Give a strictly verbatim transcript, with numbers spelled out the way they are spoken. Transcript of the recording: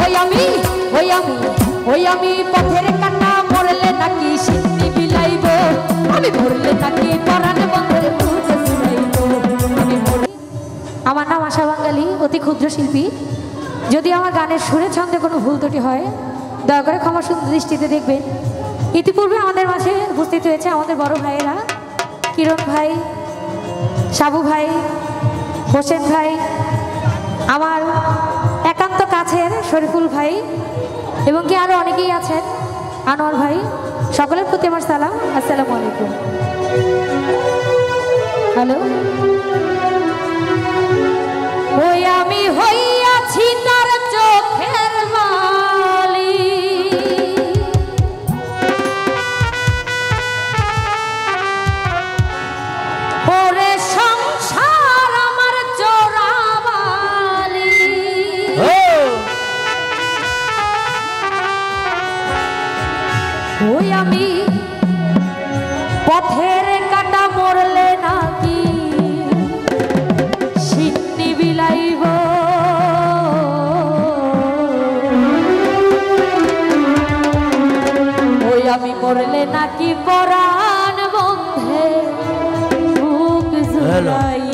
ওই আমি ওই আমি ওই আমি পথের কাটা মরলে নাকি সিন্নি বিলাইব আমি মরলে নাকি পরাণ বন্ধের ফুল শুনাইব আমি আমার নাম আশা বাঙালি অতি ক্ষুদ্র শিল্পী যদি আমার গানের সুরে ছন্দে কোনো ভুল ত্রুটি হয় দয়া করে ক্ষমা সুন্দর দৃষ্টিতে দেখবেন ইতিপূর্বে আমাদের মাঝে উপস্থিত হয়েছে আমাদের বড় ভাইয়েরা কিরণ ভাই সাবু ভাই হোসেন ভাই আমার একান্ত কাছের শরীফুল ভাই এবং কি আরো অনেকেই আছেন আনোয়ার ভাই সকলের প্রতি আমার সালাম আসসালামু আলাইকুম হ্যালো ওই আমি হইয়াছি তার চোখের বালি ওরে সংসার আমার চোরাবালি ওই আমি পথের কাটা মরলে নাকি সিন্নি বিলাইব ওই আমি মরলে নাকি পরাণ বন্ধে বুক জুড়াই